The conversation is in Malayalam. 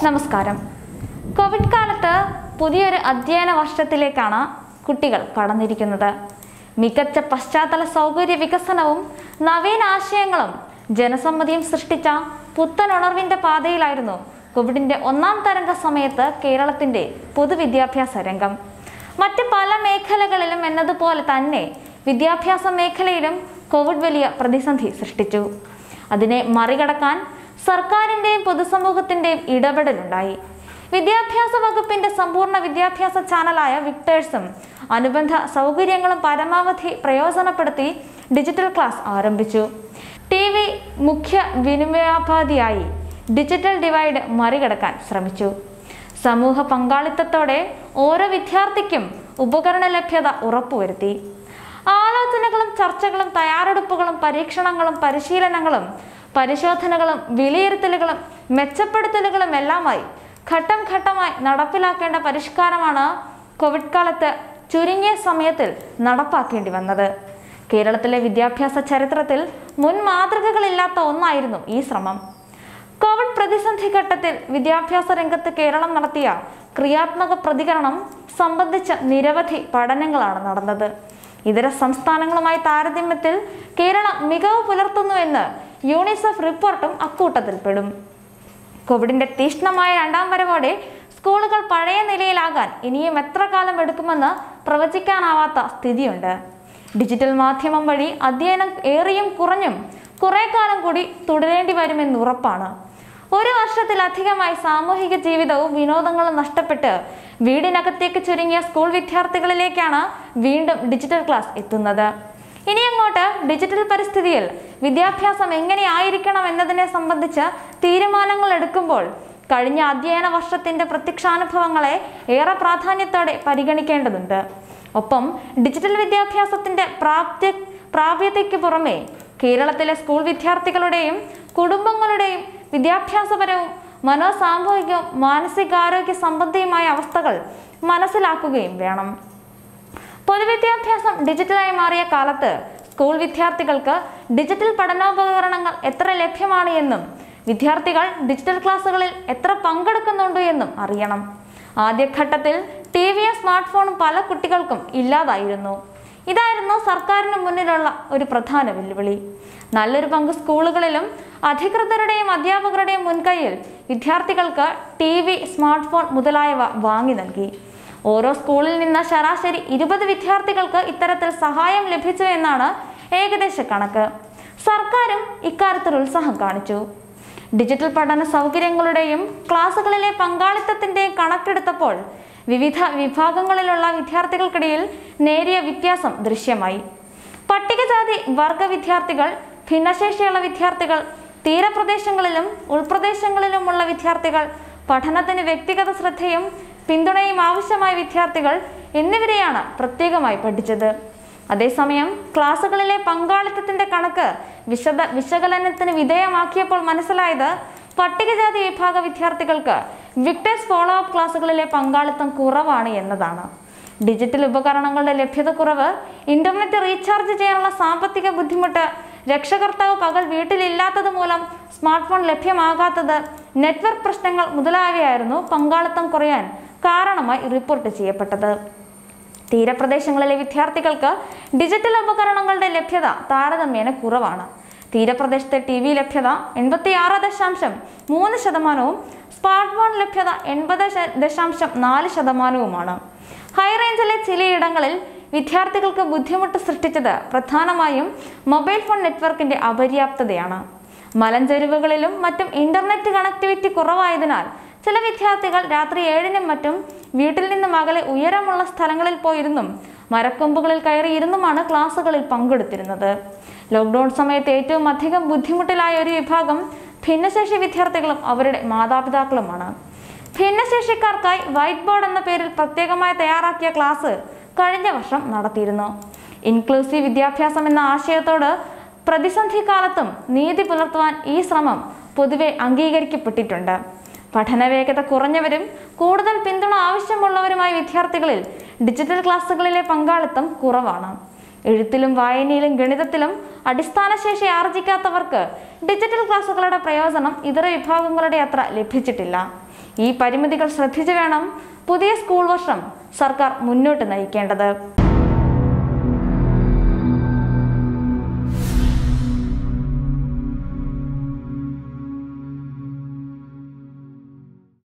നമസ്കാരം. കോവിഡ് കാലത്ത് പുതിയൊരു അധ്യയന വർഷത്തിലേക്കാണ് കുട്ടികൾ കടന്നിരിക്കുന്നത്. മികച്ച പശ്ചാത്തല സൗകര്യ വികസനവും നവീന ആശയങ്ങളും ജനസമ്മതിയും സൃഷ്ടിച്ച പുത്തൻ ഉണർവിന്റെ പാതയിലായിരുന്നു കോവിഡിന്റെ ഒന്നാം തരംഗ സമയത്ത് കേരളത്തിന്റെ പൊതുവിദ്യാഭ്യാസ രംഗം. മറ്റ് പല മേഖലകളിലും എന്നതുപോലെ തന്നെ വിദ്യാഭ്യാസ മേഖലയിലും കോവിഡ് വലിയ പ്രതിസന്ധി സൃഷ്ടിച്ചു. അതിനെ മറികടക്കാൻ സർക്കാരിന്റെയും പൊതുസമൂഹത്തിന്റെയും ഇടപെടലുണ്ടായി. വിദ്യാഭ്യാസ വകുപ്പിന്റെ സമ്പൂർണ്ണ വിദ്യാഭ്യാസ ചാനലായ വിക്ടേഴ്സും അനുബന്ധ സൗകര്യങ്ങളും പരമാവധി പ്രയോജനപ്പെടുത്തി ഡിജിറ്റൽ ക്ലാസ് ആരംഭിച്ചു. TV മുഖ്യ വിനിമയോപാധിയായി ഡിജിറ്റൽ ഡിവൈഡ് മറികടക്കാൻ ശ്രമിച്ചു. സമൂഹ പങ്കാളിത്തത്തോടെ ഓരോ വിദ്യാർത്ഥിക്കും ഉപകരണ ലഭ്യത ഉറപ്പുവരുത്തി. ആലോചനകളും ചർച്ചകളും തയ്യാറെടുപ്പുകളും പരീക്ഷണങ്ങളും പരിശീലനങ്ങളും പരിശോധനകളും വിലയിരുത്തലുകളും മെച്ചപ്പെടുത്തലുകളും എല്ലാമായി ഘട്ടം ഘട്ടമായി നടപ്പിലാക്കേണ്ട പരിഷ്കാരമാണ് കോവിഡ് കാലത്ത് ചുരുങ്ങിയ സമയത്തിൽ നടപ്പാക്കേണ്ടി വന്നത്. കേരളത്തിലെ വിദ്യാഭ്യാസ ചരിത്രത്തിൽ മുൻ മാതൃകകളില്ലാത്ത ഒന്നായിരുന്നു ഈ ശ്രമം. കോവിഡ് പ്രതിസന്ധി ഘട്ടത്തിൽ വിദ്യാഭ്യാസ രംഗത്ത് കേരളം നടത്തിയ ക്രിയാത്മക പ്രതികരണം സംബന്ധിച്ച നിരവധി പഠനങ്ങളാണ് നടന്നത്. ഇതര സംസ്ഥാനങ്ങളുമായി താരതമ്യത്തിൽ കേരളം മികവ് പുലർത്തുന്നുവെന്ന് യൂണിസെഫ് റിപ്പോർട്ടും അക്കൂട്ടത്തിൽപ്പെടും. കോവിഡിന്റെ തീക്ഷ്ണമായ രണ്ടാം വരവോടെ സ്കൂളുകൾ പഴയ നിലയിലാകാൻ ഇനിയും എത്ര കാലം എടുക്കുമെന്ന് പ്രവചിക്കാനാവാത്ത സ്ഥിതിയുണ്ട്. ഡിജിറ്റൽ മാധ്യമം വഴി അധ്യയനം ഏറിയും കുറഞ്ഞും കുറെ കാലം കൂടി തുടരേണ്ടി വരുമെന്ന് ഉറപ്പാണ്. ഒരു വർഷത്തിലധികമായി സാമൂഹിക ജീവിതവും വിനോദങ്ങളും നഷ്ടപ്പെട്ട് വീടിനകത്തേക്ക് ചുരുങ്ങിയ സ്കൂൾ വിദ്യാർത്ഥികളിലേക്കാണ് വീണ്ടും ഡിജിറ്റൽ ക്ലാസ് എത്തുന്നത്. ഇനി അങ്ങോട്ട് ഡിജിറ്റൽ പരിസ്ഥിതിയിൽ വിദ്യാഭ്യാസം എങ്ങനെയായിരിക്കണം എന്നതിനെ സംബന്ധിച്ച് തീരുമാനങ്ങൾ എടുക്കുമ്പോൾ കഴിഞ്ഞ അധ്യയന വർഷത്തിന്റെ പ്രത്യക്ഷാനുഭവങ്ങളെ ഏറെ പ്രാധാന്യത്തോടെ പരിഗണിക്കേണ്ടതുണ്ട്. ഒപ്പം ഡിജിറ്റൽ വിദ്യാഭ്യാസത്തിന്റെ പ്രാപ്യതയ്ക്ക് പുറമെ കേരളത്തിലെ സ്കൂൾ വിദ്യാർത്ഥികളുടെയും കുടുംബങ്ങളുടെയും വിദ്യാഭ്യാസപരവും മനോസാമൂഹികവും മാനസികാരോഗ്യ സംബന്ധിയുമായ അവസ്ഥകൾ മനസ്സിലാക്കുകയും വേണം. പൊതുവിദ്യാഭ്യാസം ഡിജിറ്റലായി മാറിയ കാലത്ത് സ്കൂൾ വിദ്യാർത്ഥികൾക്ക് ഡിജിറ്റൽ പഠനോപകരണങ്ങൾ എത്ര ലഭ്യമാണ് എന്നും വിദ്യാർത്ഥികൾ ഡിജിറ്റൽ ക്ലാസ്സുകളിൽ എത്ര പങ്കെടുക്കുന്നുണ്ട് എന്നും അറിയണം. ആദ്യഘട്ടത്തിൽ ടിവിയും സ്മാർട്ട് ഫോണും പല കുട്ടികൾക്കും ഇല്ലാതായിരുന്നു. ഇതായിരുന്നു സർക്കാരിന് മുന്നിലുള്ള ഒരു പ്രധാന വെല്ലുവിളി. നല്ലൊരു പങ്ക് സ്കൂളുകളിലും അധികൃതരുടെയും അധ്യാപകരുടെയും മുൻകൈയിൽ വിദ്യാർത്ഥികൾക്ക് TV, സ്മാർട്ട് ഫോൺ മുതലായവ വാങ്ങി നൽകി. ഓരോ സ്കൂളിൽ നിന്ന് ശരാശരി 20 വിദ്യാർത്ഥികൾക്ക് ഇത്തരത്തിൽ സഹായം ലഭിച്ചു എന്നാണ് ഏകദേശ കണക്ക്. സർക്കാരും ഇക്കാര്യത്തിൽ ഉത്സാഹം കാണിച്ചു. ഡിജിറ്റൽ പഠന സൗകര്യങ്ങളുടെയും ക്ലാസുകളിലെ പങ്കാളിത്തത്തിന്റെയും കണക്കെടുത്തപ്പോൾ വിവിധ വിഭാഗങ്ങളിലുള്ള വിദ്യാർത്ഥികൾക്കിടയിൽ നേരിയ വ്യത്യാസം ദൃശ്യമായി. പട്ടികജാതി വർഗ വിദ്യാർത്ഥികൾ, ഭിന്നശേഷിയുള്ള വിദ്യാർത്ഥികൾ, തീരപ്രദേശങ്ങളിലും ഉൾപ്രദേശങ്ങളിലുമുള്ള വിദ്യാർത്ഥികൾ, പഠനത്തിന് വ്യക്തിഗത ശ്രദ്ധയും പിന്തുണയും ആവശ്യമായ വിദ്യാർത്ഥികൾ എന്നിവരെയാണ് പ്രത്യേകമായി പഠിച്ചത്. അതേസമയം ക്ലാസുകളിലെ പങ്കാളിത്തത്തിന്റെ കണക്ക് വിശകലനത്തിന് വിധേയമാക്കിയപ്പോൾ മനസ്സിലായത് പട്ടികജാതി വിഭാഗ വിദ്യാർത്ഥികൾക്ക് വിക്ടേഴ്സ് ഫോളോ അപ്പ് ക്ലാസുകളിലെ പങ്കാളിത്തം കുറവാണ് എന്നതാണ്. ഡിജിറ്റൽ ഉപകരണങ്ങളുടെ ലഭ്യത കുറവ്, ഇന്റർനെറ്റ് റീചാർജ് ചെയ്യാനുള്ള സാമ്പത്തിക ബുദ്ധിമുട്ട്, രക്ഷകർത്താവ് പകൽ വീട്ടിലില്ലാത്തത് മൂലം സ്മാർട്ട് ഫോൺ ലഭ്യമാകാത്തത്, നെറ്റ്വർക്ക് പ്രശ്നങ്ങൾ മുതലായവയായിരുന്നു പങ്കാളിത്തം കുറയാൻ കാരണമായി റിപ്പോർട്ട് ചെയ്യപ്പെട്ടത്. തീരപ്രദേശങ്ങളിലെ വിദ്യാർത്ഥികൾക്ക് ഡിജിറ്റൽ ഉപകരണങ്ങളുടെ ലഭ്യത താരതമ്യേന കുറവാണ്. തീരപ്രദേശത്തെ TV ലഭ്യത 86.3%, സ്മാർട്ട് ഫോൺ ലഭ്യത 80.4%. ഹൈറേഞ്ചിലെ ചിലയിടങ്ങളിൽ വിദ്യാർത്ഥികൾക്ക് ബുദ്ധിമുട്ട് സൃഷ്ടിച്ചത് പ്രധാനമായും മൊബൈൽ ഫോൺ നെറ്റ്വർക്കിന്റെ അപര്യാപ്തതയാണ്. മലഞ്ചെരുവുകളിലും മറ്റും ഇന്റർനെറ്റ് കണക്ടിവിറ്റി കുറവായതിനാൽ ചില വിദ്യാർത്ഥികൾ രാത്രി 7-നും മറ്റും വീട്ടിൽ നിന്നും അകലെ ഉയരമുള്ള സ്ഥലങ്ങളിൽ പോയിരുന്നും മരക്കൊമ്പുകളിൽ കയറിയിരുന്നുമാണ് ക്ലാസുകളിൽ പങ്കെടുത്തിരുന്നത്. ലോക്ക്ഡൌൺ സമയത്ത് ഏറ്റവും അധികം ബുദ്ധിമുട്ടിലായ ഒരു വിഭാഗം ഭിന്നശേഷി വിദ്യാർത്ഥികളും അവരുടെ മാതാപിതാക്കളുമാണ്. ഭിന്നശേഷിക്കാർക്കായി വൈറ്റ് ബോർഡ് എന്ന പേരിൽ പ്രത്യേകമായി തയ്യാറാക്കിയ ക്ലാസ് കഴിഞ്ഞ വർഷം നടത്തിയിരുന്നു. ഇൻക്ലൂസീവ് വിദ്യാഭ്യാസം എന്ന ആശയത്തോട് പ്രതിസന്ധി കാലത്തും നീതി പുലർത്തുവാൻ ഈ ശ്രമം പൊതുവെ അംഗീകരിക്കപ്പെട്ടിട്ടുണ്ട്. പഠനവേഗത കുറഞ്ഞവരും കൂടുതൽ പിന്തുണ ആവശ്യമുള്ളവരുമായ വിദ്യാർത്ഥികളിൽ ഡിജിറ്റൽ ക്ലാസുകളിലെ പങ്കാളിത്തം കുറവാണ്. എഴുത്തിലും വായനയിലും ഗണിതത്തിലും അടിസ്ഥാന ശേഷി ആർജിക്കാത്തവർക്ക് ഡിജിറ്റൽ ക്ലാസുകളുടെ പ്രയോജനം ഇതര വിഭാഗങ്ങളുടെ അത്ര ലഭിച്ചിട്ടില്ല. ഈ പരിമിതികൾ ശ്രദ്ധിച്ചു വേണം പുതിയ സ്കൂൾ വർഷം സർക്കാർ മുന്നോട്ട് നയിക്കേണ്ടത്.